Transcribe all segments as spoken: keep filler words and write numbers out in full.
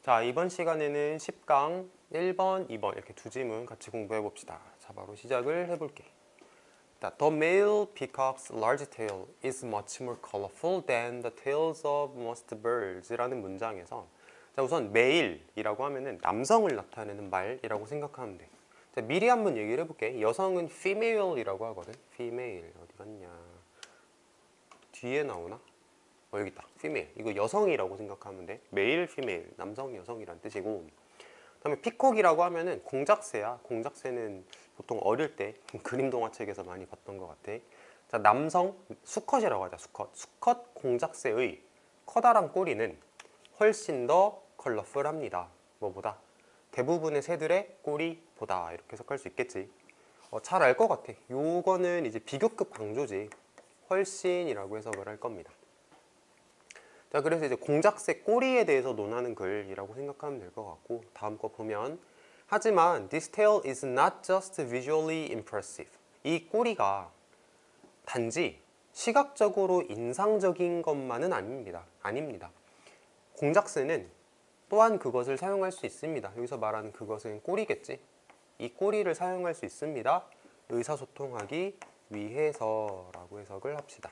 자, 이번 시간에는 십 강 일 번, 이 번 이렇게 두 지문 같이 공부해 봅시다. 자, 바로 시작을 해볼게. The male peacock's large tail is much more colorful than the tails of most birds 라는 문장에서, 자, 우선 male이라고 하면은 남성을 나타내는 말이라고 생각하면 돼. 자, 미리 한번 얘기를 해볼게. 여성은 female이라고 하거든. female 어디 갔냐? 뒤에 나오나? 어, 여기 있다. female. 이거 여성이라고 생각하면 돼. male, female. 남성, 여성이란 뜻이고, 그 다음에 피콕이라고 하면은 공작새야. 공작새는 보통 어릴 때 그림 동화책에서 많이 봤던 것 같아. 자, 남성 수컷이라고 하자. 수컷. 수컷 공작새의 커다란 꼬리는 훨씬 더 컬러풀합니다. 뭐보다? 대부분의 새들의 꼬리보다. 이렇게 해석할 수 있겠지. 어, 잘 알 것 같아. 요거는 이제 비교급 강조지. 훨씬이라고 해석을 할 겁니다. 자, 그래서 이제 공작새 꼬리에 대해서 논하는 글이라고 생각하면 될 것 같고, 다음 거 보면, 하지만 this tail is not just visually impressive. 이 꼬리가 단지 시각적으로 인상적인 것만은 아닙니다. 아닙니다. 공작새는 또한 그것을 사용할 수 있습니다. 여기서 말하는 그것은 꼬리겠지. 이 꼬리를 사용할 수 있습니다. 의사소통하기 위해서라고 해석을 합시다.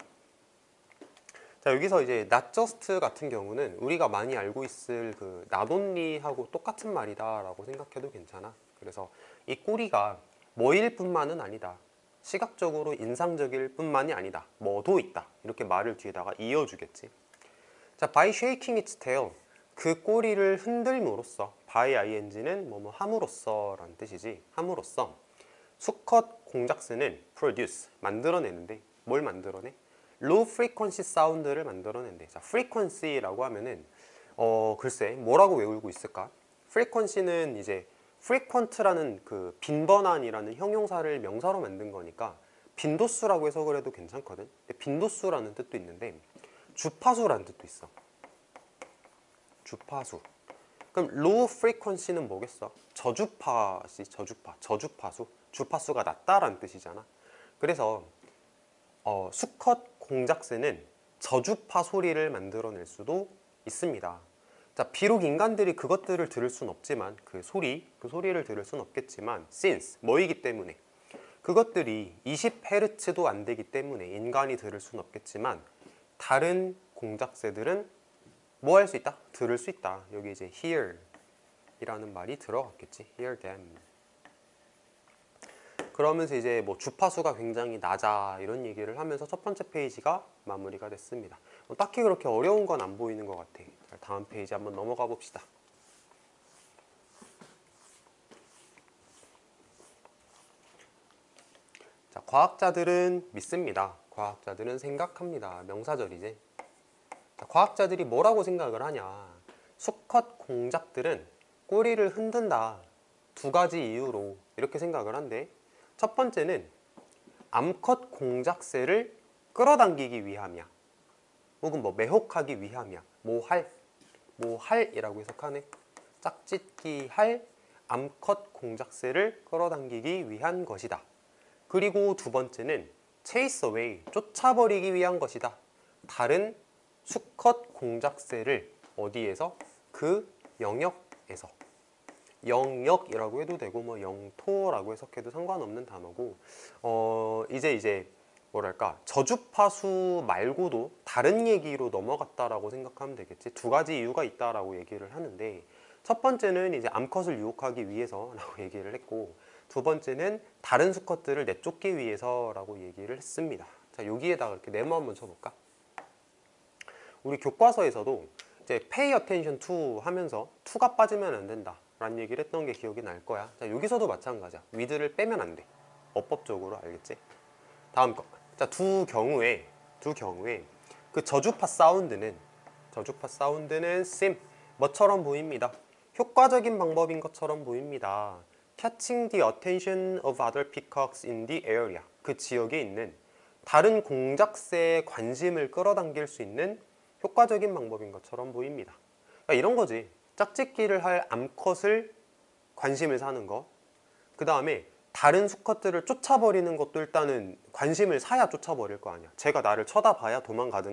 자, 여기서 이제 not just 같은 경우는 우리가 많이 알고 있을 그 not only하고 똑같은 말이다 라고 생각해도 괜찮아. 그래서 이 꼬리가 뭐일 뿐만은 아니다. 시각적으로 인상적일 뿐만이 아니다. 뭐도 있다. 이렇게 말을 뒤에다가 이어주겠지. 자, by shaking its tail. 그 꼬리를 흔들므로써, by ing는 뭐뭐 함으로써 라는 뜻이지. 함으로써 수컷 공작새는 produce, 만들어내는데, 뭘 만들어내? low frequency 사운드를 만들어낸대. 자, frequency라고 하면은 어 글쎄 뭐라고 외우고 있을까? frequency는 이제 frequent라는 그 빈번한이라는 형용사를 명사로 만든 거니까 빈도수라고 해석을 해도 괜찮거든. 근데 빈도수라는 뜻도 있는데 주파수라는 뜻도 있어. 주파수. 그럼 low frequency는 뭐겠어? 저주파시, 저주파, 저주파수. 주파수가 낮다라는 뜻이잖아. 그래서 어, 수컷 공작새는 저주파 소리를 만들어낼 수도 있습니다. 자, 비록 인간들이 그것들을 들을 순 없지만, 그 소리, 그 소리를 들을 순 없겠지만, since, 뭐이기 때문에, 그것들이 이십 헤르츠도 안 되기 때문에 인간이 들을 순 없겠지만, 다른 공작새들은 뭐 할 수 있다? 들을 수 있다. 여기 이제 hear 이라는 말이 들어갔겠지. hear them. 그러면서 이제 뭐 주파수가 굉장히 낮아 이런 얘기를 하면서 첫 번째 페이지가 마무리가 됐습니다. 뭐 딱히 그렇게 어려운 건 안 보이는 것 같아. 자, 다음 페이지 한번 넘어가 봅시다. 자, 과학자들은 믿습니다. 과학자들은 생각합니다. 명사절이지. 자, 과학자들이 뭐라고 생각을 하냐? 수컷 공작들은 꼬리를 흔든다. 두 가지 이유로 이렇게 생각을 한대. 첫 번째는 암컷 공작새를 끌어당기기 위함이야. 혹은 뭐 매혹하기 위함이야. 모할, 모할이라고 해석하네. 짝짓기 할 암컷 공작새를 끌어당기기 위한 것이다. 그리고 두 번째는 chase away, 쫓아버리기 위한 것이다. 다른 수컷 공작새를 어디에서? 그 영역에서. 영역이라고 해도 되고 뭐 영토라고 해석해도 상관없는 단어고, 어 이제 이제 뭐랄까 저주파수 말고도 다른 얘기로 넘어갔다라고 생각하면 되겠지. 두 가지 이유가 있다라고 얘기를 하는데, 첫 번째는 이제 암컷을 유혹하기 위해서라고 얘기를 했고, 두 번째는 다른 수컷들을 내쫓기 위해서라고 얘기를 했습니다. 자, 여기에다가 이렇게 네모 한번 쳐볼까? 우리 교과서에서도 이제 pay attention to 하면서 to가 빠지면 안 된다 라는 얘기를 했던 게 기억이 날 거야. 자, 여기서도 마찬가지야. with를 빼면 안 돼. 어법적으로 알겠지? 다음 거. 자, 두 경우에 두 경우에 그 저주파 사운드는 저주파 사운드는 sim 뭐처럼 보입니다. 효과적인 방법인 것처럼 보입니다. catching the attention of other peacocks in the area. 그 지역에 있는 다른 공작새의 관심을 끌어당길 수 있는 효과적인 방법인 것처럼 보입니다. 그러니까 이런 거지. 짝짓기를 할 암컷을 관심을 사는 거, 그 다음에 다른 수컷들을 쫓아버리는 것도 일단은 관심을 사야 쫓아버릴 거 아니야. 쟤가 나를 쳐다봐야 도망가든가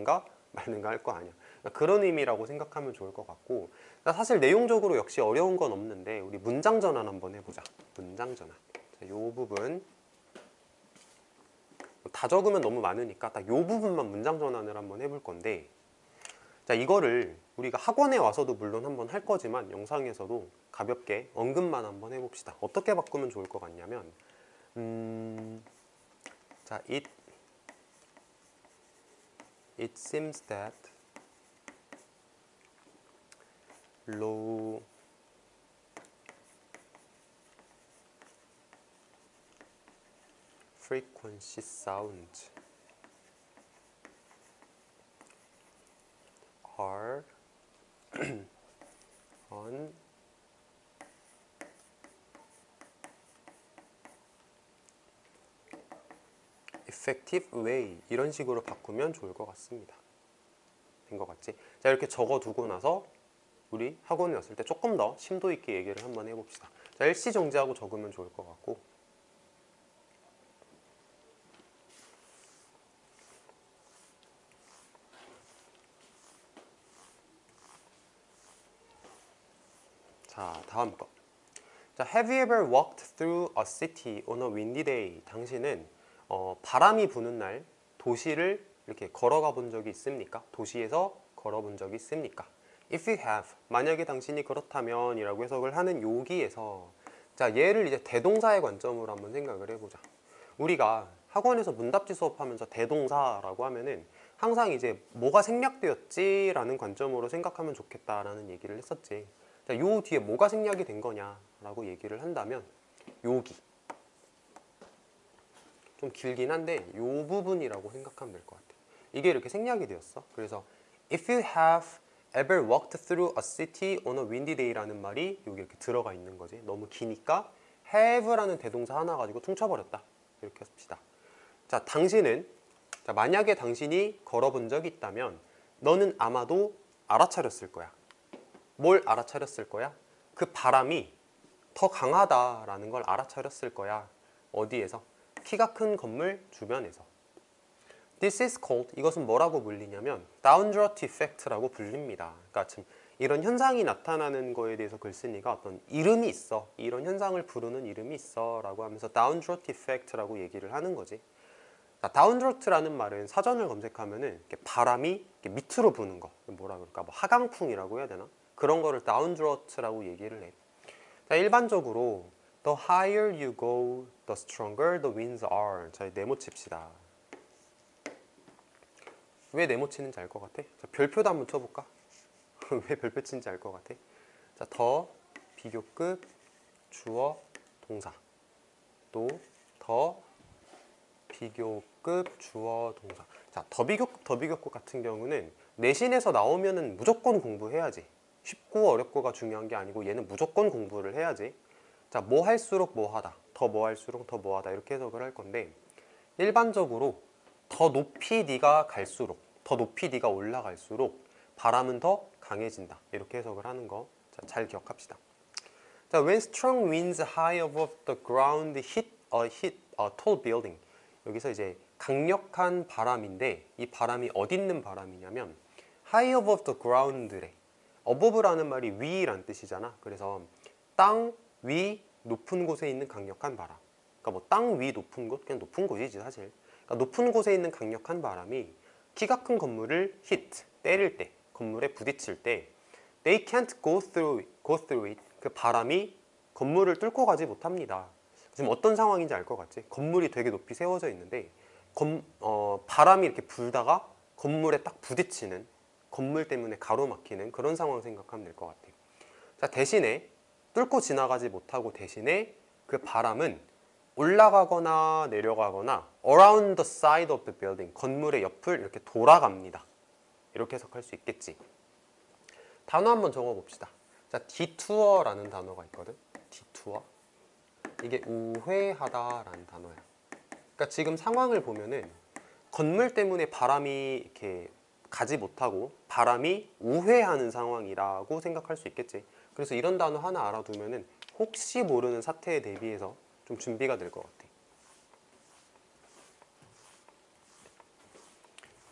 말든가 할 거 아니야. 그러니까 그런 의미라고 생각하면 좋을 것 같고, 사실 내용적으로 역시 어려운 건 없는데 우리 문장 전환 한번 해보자. 문장 전환. 자, 이 부분 다 적으면 너무 많으니까 딱 이 부분만 문장 전환을 한번 해볼 건데, 자, 이거를 우리가 학원에 와서도 물론 한번 할 거지만 영상에서도 가볍게 언급만 한번 해봅시다. 어떻게 바꾸면 좋을 것 같냐면, 음, 자, it it seems that low frequency sounds are on effective way, 이런 식으로 바꾸면 좋을 것 같습니다. 된 것 같지? 자, 이렇게 적어두고 나서 우리 학원에 왔을 때 조금 더 심도 있게 얘기를 한번 해봅시다. 자, 일시정지하고 적으면 좋을 것 같고, 자, 다음 거. 자, Have you ever walked through a city on a windy day? 당신은 어, 바람이 부는 날 도시를 이렇게 걸어가 본 적이 있습니까? 도시에서 걸어본 적이 있습니까? If you have, 만약에 당신이 그렇다면 이라고 해석을 하는 여기에서, 자, 얘를 이제 대동사의 관점으로 한번 생각을 해보자. 우리가 학원에서 문답지 수업하면서 대동사라고 하면은 항상 이제 뭐가 생략되었지 라는 관점으로 생각하면 좋겠다라는 얘기를 했었지. 자, 요 뒤에 뭐가 생략이 된 거냐라고 얘기를 한다면 여기 좀 길긴 한데 요 부분이라고 생각하면 될 것 같아. 이게 이렇게 생략이 되었어. 그래서 If you have ever walked through a city on a windy day라는 말이 여기 이렇게 들어가 있는 거지. 너무 기니까 have라는 대동사 하나 가지고 퉁쳐버렸다. 이렇게 합시다. 자, 당신은, 자, 만약에 당신이 걸어본 적이 있다면 너는 아마도 알아차렸을 거야. 뭘 알아차렸을 거야? 그 바람이 더 강하다라는 걸 알아차렸을 거야. 어디에서? 키가 큰 건물 주변에서. This is called, 이것은 뭐라고 불리냐면 downdraft effect라고 불립니다. 그러니까 지금 이런 현상이 나타나는 거에 대해서 글쓴이가 어떤 이름이 있어, 이런 현상을 부르는 이름이 있어 라고 하면서 downdraft effect라고 얘기를 하는 거지. 다운드로트라는 말은 사전을 검색하면은 이렇게 바람이 이렇게 밑으로 부는 거, 뭐라 그럴까, 뭐 하강풍이라고 해야 되나? 그런 거를 다운드로트라고 얘기를 해. 자, 일반적으로 the higher you go, the stronger the winds are. 자, 네모 칩시다. 왜 네모 치는지 알 것 같아? 자, 별표도 한번 쳐볼까? 왜 별표 치는지 알 것 같아? 자, 더 비교급 주어 동사, 또 더 비교급 주어 동사. 자, 더 비교급 더 비교급 같은 경우는 내신에서 나오면은 무조건 공부해야지. 쉽고 어렵고가 중요한 게 아니고 얘는 무조건 공부를 해야지. 자, 뭐 할수록 뭐 하다, 더 뭐 할수록 더 뭐 하다, 이렇게 해석을 할 건데, 일반적으로 더 높이 네가 갈수록, 더 높이 네가 올라갈수록 바람은 더 강해진다, 이렇게 해석을 하는 거, 자, 잘 기억합시다. 자, when strong winds high above the ground hit a, hit a tall building. 여기서 이제 강력한 바람인데 이 바람이 어디 있는 바람이냐면 high above the ground래. above라는 말이 위란 뜻이잖아. 그래서 땅 위 높은 곳에 있는 강력한 바람. 그러니까 뭐 땅 위 높은 곳, 그냥 높은 곳이지 사실. 그러니까 높은 곳에 있는 강력한 바람이 키가 큰 건물을 hit, 때릴 때, 건물에 부딪힐 때 they can't go through it, go through it. 그 바람이 건물을 뚫고 가지 못합니다. 지금 어떤 상황인지 알 것 같지? 건물이 되게 높이 세워져 있는데 건, 어, 바람이 이렇게 불다가 건물에 딱 부딪히는, 건물 때문에 가로막히는 그런 상황 생각하면 될 것 같아요. 자, 대신에 뚫고 지나가지 못하고 대신에 그 바람은 올라가거나 내려가거나 around the side of the building, 건물의 옆을 이렇게 돌아갑니다. 이렇게 해석할 수 있겠지. 단어 한번 적어봅시다. 자, detour라는 단어가 있거든. detour. 이게 우회하다라는 단어야. 그러니까 지금 상황을 보면은 건물 때문에 바람이 이렇게 가지 못하고 바람이 우회하는 상황이라고 생각할 수 있겠지. 그래서 이런 단어 하나 알아두면은 혹시 모르는 사태에 대비해서 좀 준비가 될 것 같아.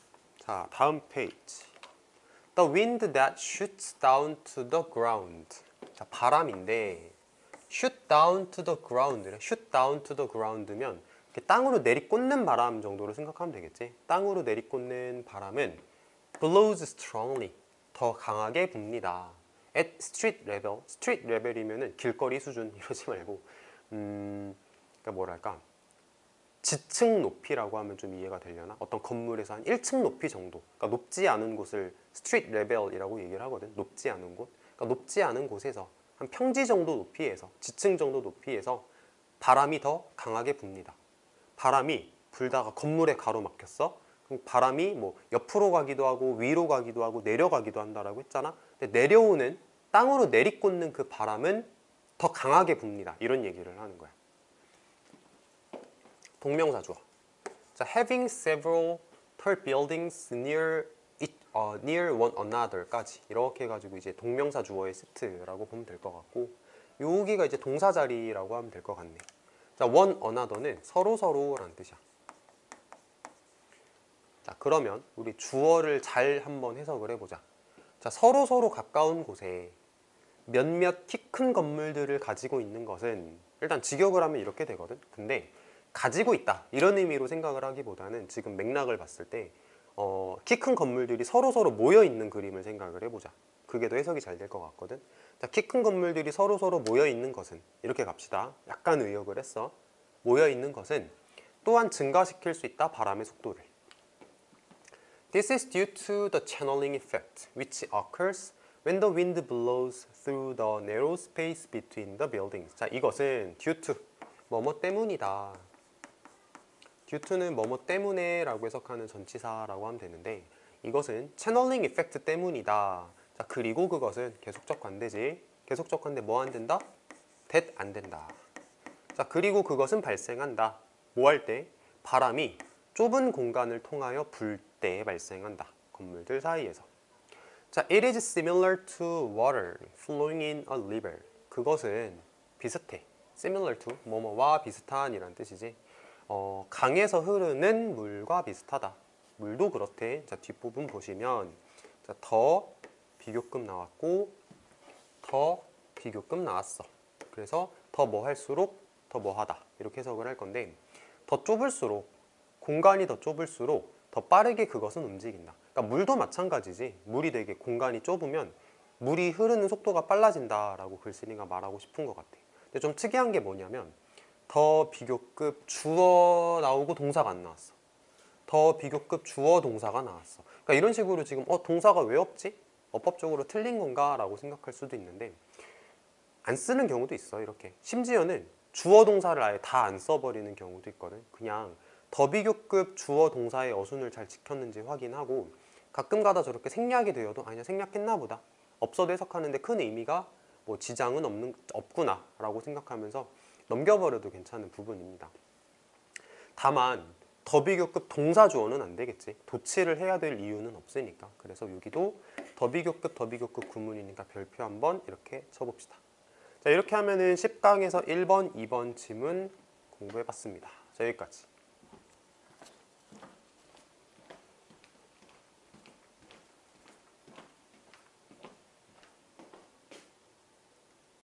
자, 다음 페이지. The wind that shoots down to the ground. 자, 바람인데 shoot down to the ground. shoot down to the ground면 땅으로 내리꽂는 바람 정도로 생각하면 되겠지. 땅으로 내리꽂는 바람은 blows strongly. 더 강하게 붑니다. at street level. street level이면은 길거리 수준 이러지 말고 음, 그러니까 뭐랄까? 지층 높이라고 하면 좀 이해가 되려나? 어떤 건물에서 한 일 층 높이 정도, 그러니까 높지 않은 곳을 스트리트 레벨이라고 얘기를 하거든. 높지 않은 곳, 그러니까 높지 않은 곳에서 한 평지 정도 높이에서, 지층 정도 높이에서 바람이 더 강하게 붑니다. 바람이 불다가 건물에 가로막혔어. 그럼 바람이 뭐 옆으로 가기도 하고 위로 가기도 하고 내려가기도 한다라고 했잖아. 근데 내려오는, 땅으로 내리꽂는 그 바람은 더 강하게 붑니다. 이런 얘기를 하는 거야. 동명사 주어. 자, having several tall buildings near it, uh, near one another까지 이렇게 해가지고 이제 동명사 주어의 세트라고 보면 될 것 같고, 여기가 이제 동사 자리라고 하면 될 것 같네. 자, one another는 서로 서로라는 뜻이야. 자, 그러면 우리 주어를 잘 한번 해석을 해보자. 자, 서로 서로 가까운 곳에 몇몇 키 큰 건물들을 가지고 있는 것은, 일단 직역을 하면 이렇게 되거든. 근데 가지고 있다 이런 의미로 생각을 하기보다는 지금 맥락을 봤을 때 어, 키 큰 건물들이 서로 서로 모여 있는 그림을 생각을 해보자. 그게 더 해석이 잘 될 것 같거든. 자, 키 큰 건물들이 서로 서로 모여 있는 것은, 이렇게 갑시다. 약간 의역을 했어. 모여 있는 것은 또한 증가시킬 수 있다, 바람의 속도를. This is due to the channeling effect, which occurs when the wind blows through the narrow space between the buildings. 자, 이것은 due to 뭐뭐 때문이다. due to는 뭐뭐 때문에 라고 해석하는 전치사라고 하면 되는데, 이것은 채널링 이펙트 때문이다. 자, 그리고 그것은 계속적 관대지. 계속적 관대 뭐 안 된다? that 안 된다. 자, 그리고 그것은 발생한다. 뭐 할 때? 바람이 좁은 공간을 통하여 불 때 발생한다. 건물들 사이에서. 자, it is similar to water flowing in a river. 그것은 비슷해. similar to 뭐뭐와 비슷한이란 뜻이지. 어, 강에서 흐르는 물과 비슷하다. 물도 그렇대. 자, 뒷부분 보시면 자, 더 비교급 나왔고 더 비교급 나왔어. 그래서 더 뭐 할수록 더 뭐 하다. 이렇게 해석을 할 건데, 더 좁을수록, 공간이 더 좁을수록 더 빠르게 그것은 움직인다. 그러니까 물도 마찬가지지. 물이 되게 공간이 좁으면 물이 흐르는 속도가 빨라진다라고 글쓴이가 말하고 싶은 것 같아. 근데 좀 특이한 게 뭐냐면 더 비교급 주어 나오고 동사가 안 나왔어. 더 비교급 주어 동사가 나왔어. 그러니까 이런 식으로 지금 어 동사가 왜 없지? 어법적으로 틀린 건가? 라고 생각할 수도 있는데, 안 쓰는 경우도 있어. 이렇게 심지어는 주어 동사를 아예 다 안 써버리는 경우도 있거든. 그냥 더 비교급 주어 동사의 어순을 잘 지켰는지 확인하고, 가끔 가다 저렇게 생략이 되어도 아니야 생략했나 보다, 없어도 해석하는데 큰 의미가 뭐 지장은 없는, 없구나 라고 생각하면서 넘겨버려도 괜찮은 부분입니다. 다만 더 비교급 동사 주어는 안 되겠지. 도치를 해야 될 이유는 없으니까. 그래서 여기도 더 비교급 더 비교급 구문이니까 별표 한번 이렇게 쳐봅시다. 자, 이렇게 하면은 십 강에서 일 번, 이 번 지문 공부해봤습니다. 자, 여기까지.